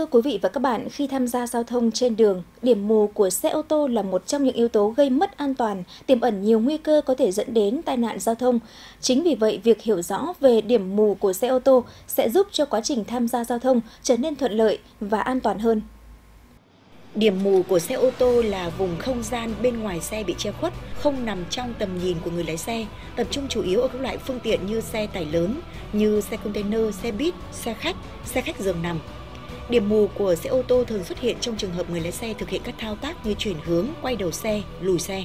quý vị và các bạn, khi tham gia giao thông trên đường, điểm mù của xe ô tô là một trong những yếu tố gây mất an toàn, tiềm ẩn nhiều nguy cơ có thể dẫn đến tai nạn giao thông. Chính vì vậy, việc hiểu rõ về điểm mù của xe ô tô sẽ giúp cho quá trình tham gia giao thông trở nên thuận lợi và an toàn hơn. Điểm mù của xe ô tô là vùng không gian bên ngoài xe bị che khuất, không nằm trong tầm nhìn của người lái xe, tập trung chủ yếu ở các loại phương tiện như xe tải lớn, như xe container, xe buýt, xe khách giường nằm. Điểm mù của xe ô tô thường xuất hiện trong trường hợp người lái xe thực hiện các thao tác như chuyển hướng, quay đầu xe, lùi xe.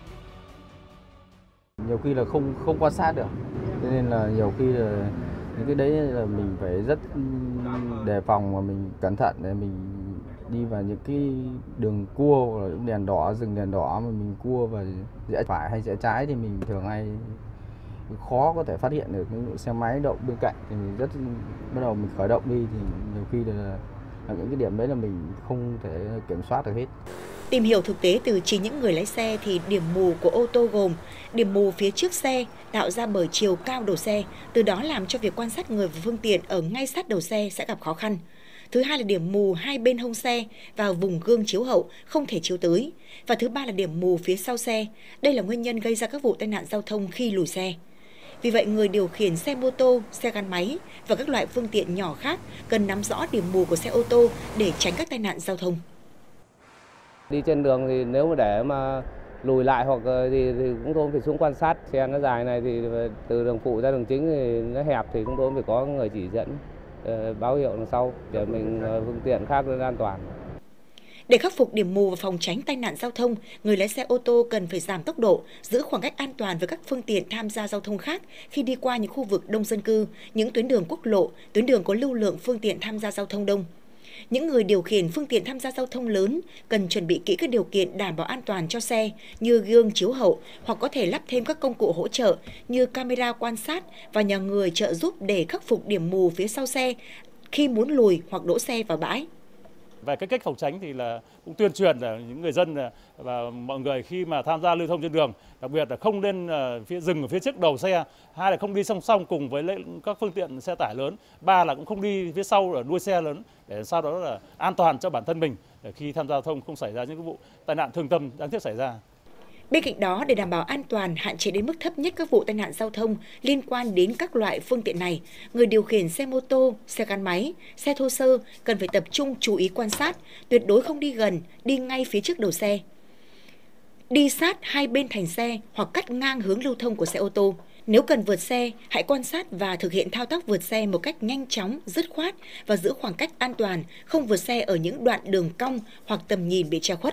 Nhiều khi là không quan sát được, cho nên là nhiều khi là những cái đấy là mình phải rất đề phòng và mình cẩn thận để mình đi vào những cái đường cua hoặc là những đèn đỏ, dừng đèn đỏ mà mình cua và rẽ phải hay rẽ trái thì mình thường hay khó có thể phát hiện được những xe máy đậu bên cạnh, thì mình bắt đầu mình khởi động đi thì nhiều khi là những cái điểm đấy là mình không thể kiểm soát được hết. Tìm hiểu thực tế từ chính những người lái xe thì điểm mù của ô tô gồm điểm mù phía trước xe tạo ra bởi chiều cao đầu xe, từ đó làm cho việc quan sát người và phương tiện ở ngay sát đầu xe sẽ gặp khó khăn. Thứ hai là điểm mù hai bên hông xe và vùng gương chiếu hậu không thể chiếu tới. Và thứ ba là điểm mù phía sau xe. Đây là nguyên nhân gây ra các vụ tai nạn giao thông khi lùi xe. Vì vậy, người điều khiển xe mô tô, xe gắn máy và các loại phương tiện nhỏ khác cần nắm rõ điểm mù của xe ô tô để tránh các tai nạn giao thông. Đi trên đường thì nếu mà để mà lùi lại hoặc thì chúng tôi phải xuống quan sát. Xe nó dài này thì từ đường phụ ra đường chính thì nó hẹp thì chúng tôi phải có người chỉ dẫn báo hiệu đằng sau để mình phương tiện khác nên an toàn. Để khắc phục điểm mù và phòng tránh tai nạn giao thông, người lái xe ô tô cần phải giảm tốc độ, giữ khoảng cách an toàn với các phương tiện tham gia giao thông khác khi đi qua những khu vực đông dân cư, những tuyến đường quốc lộ, tuyến đường có lưu lượng phương tiện tham gia giao thông đông. Những người điều khiển phương tiện tham gia giao thông lớn cần chuẩn bị kỹ các điều kiện đảm bảo an toàn cho xe như gương chiếu hậu hoặc có thể lắp thêm các công cụ hỗ trợ như camera quan sát và nhờ người trợ giúp để khắc phục điểm mù phía sau xe khi muốn lùi hoặc đỗ xe vào bãi. Về cái cách phòng tránh thì là cũng tuyên truyền là những người dân và mọi người khi mà tham gia lưu thông trên đường, đặc biệt là không nên dừng ở phía trước đầu xe, hai là không đi song song cùng với các phương tiện xe tải lớn, ba là cũng không đi phía sau ở đuôi xe lớn, để sau đó là an toàn cho bản thân mình để khi tham gia giao thông không xảy ra những cái vụ tai nạn thương tâm đáng tiếc xảy ra. Bên cạnh đó, để đảm bảo an toàn, hạn chế đến mức thấp nhất các vụ tai nạn giao thông liên quan đến các loại phương tiện này, người điều khiển xe mô tô, xe gắn máy, xe thô sơ cần phải tập trung chú ý quan sát, tuyệt đối không đi gần, đi ngay phía trước đầu xe. Đi sát hai bên thành xe hoặc cắt ngang hướng lưu thông của xe ô tô. Nếu cần vượt xe, hãy quan sát và thực hiện thao tác vượt xe một cách nhanh chóng, dứt khoát và giữ khoảng cách an toàn, không vượt xe ở những đoạn đường cong hoặc tầm nhìn bị che khuất.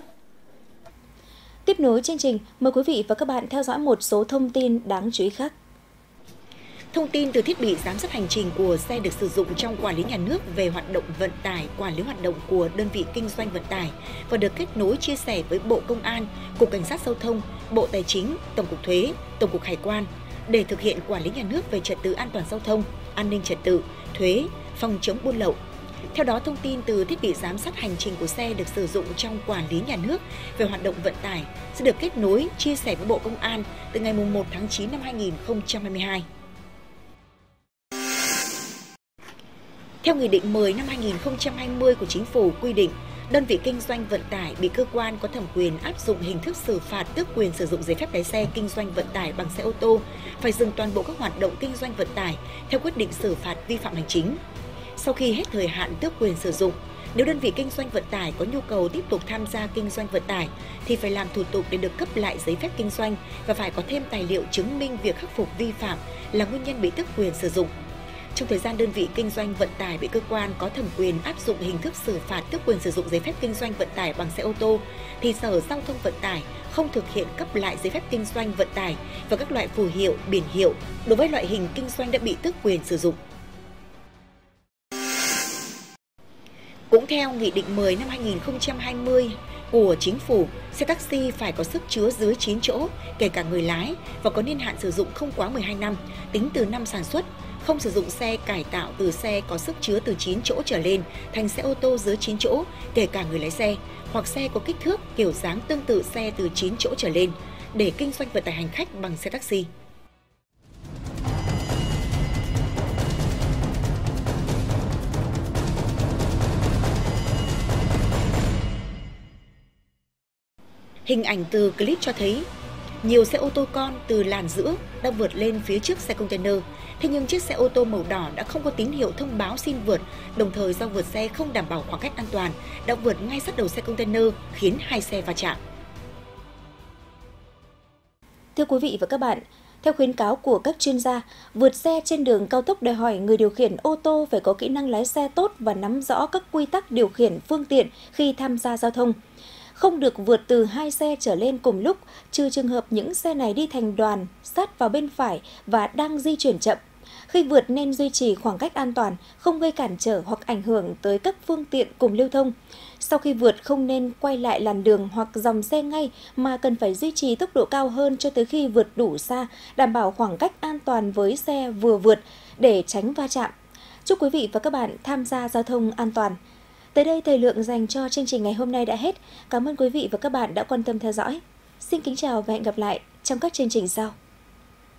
Tiếp nối chương trình, mời quý vị và các bạn theo dõi một số thông tin đáng chú ý khác. Thông tin từ thiết bị giám sát hành trình của xe được sử dụng trong quản lý nhà nước về hoạt động vận tải, quản lý hoạt động của đơn vị kinh doanh vận tải và được kết nối chia sẻ với Bộ Công an, Cục Cảnh sát Giao thông, Bộ Tài chính, Tổng cục Thuế, Tổng cục Hải quan để thực hiện quản lý nhà nước về trật tự an toàn giao thông, an ninh trật tự, thuế, phòng chống buôn lậu. Theo đó, thông tin từ thiết bị giám sát hành trình của xe được sử dụng trong quản lý nhà nước về hoạt động vận tải sẽ được kết nối, chia sẻ với Bộ Công an từ ngày 1 tháng 9 năm 2022. Theo Nghị định 10 năm 2020 của Chính phủ quy định, đơn vị kinh doanh vận tải bị cơ quan có thẩm quyền áp dụng hình thức xử phạt tước quyền sử dụng giấy phép lái xe kinh doanh vận tải bằng xe ô tô phải dừng toàn bộ các hoạt động kinh doanh vận tải theo quyết định xử phạt vi phạm hành chính. Sau khi hết thời hạn tước quyền sử dụng, nếu đơn vị kinh doanh vận tải có nhu cầu tiếp tục tham gia kinh doanh vận tải thì phải làm thủ tục để được cấp lại giấy phép kinh doanh và phải có thêm tài liệu chứng minh việc khắc phục vi phạm là nguyên nhân bị tước quyền sử dụng. Trong thời gian đơn vị kinh doanh vận tải bị cơ quan có thẩm quyền áp dụng hình thức xử phạt tước quyền sử dụng giấy phép kinh doanh vận tải bằng xe ô tô, thì Sở Giao thông Vận tải không thực hiện cấp lại giấy phép kinh doanh vận tải và các loại phù hiệu, biển hiệu đối với loại hình kinh doanh đã bị tước quyền sử dụng. Cũng theo Nghị định 10 năm 2020 của Chính phủ, xe taxi phải có sức chứa dưới 9 chỗ, kể cả người lái, và có niên hạn sử dụng không quá 12 năm, tính từ năm sản xuất, không sử dụng xe cải tạo từ xe có sức chứa từ 9 chỗ trở lên thành xe ô tô dưới 9 chỗ, kể cả người lái xe, hoặc xe có kích thước, kiểu dáng tương tự xe từ 9 chỗ trở lên, để kinh doanh vận tải hành khách bằng xe taxi. Hình ảnh từ clip cho thấy nhiều xe ô tô con từ làn giữa đã vượt lên phía trước xe container. Thế nhưng chiếc xe ô tô màu đỏ đã không có tín hiệu thông báo xin vượt, đồng thời do vượt xe không đảm bảo khoảng cách an toàn, đã vượt ngay sát đầu xe container khiến hai xe va chạm. Thưa quý vị và các bạn, theo khuyến cáo của các chuyên gia, vượt xe trên đường cao tốc đòi hỏi người điều khiển ô tô phải có kỹ năng lái xe tốt và nắm rõ các quy tắc điều khiển phương tiện khi tham gia giao thông. Không được vượt từ 2 xe trở lên cùng lúc, trừ trường hợp những xe này đi thành đoàn, sát vào bên phải và đang di chuyển chậm. Khi vượt nên duy trì khoảng cách an toàn, không gây cản trở hoặc ảnh hưởng tới các phương tiện cùng lưu thông. Sau khi vượt không nên quay lại làn đường hoặc dòng xe ngay mà cần phải duy trì tốc độ cao hơn cho tới khi vượt đủ xa, đảm bảo khoảng cách an toàn với xe vừa vượt để tránh va chạm. Chúc quý vị và các bạn tham gia giao thông an toàn. Tới đây thời lượng dành cho chương trình ngày hôm nay đã hết. Cảm ơn quý vị và các bạn đã quan tâm theo dõi. Xin kính chào và hẹn gặp lại trong các chương trình sau.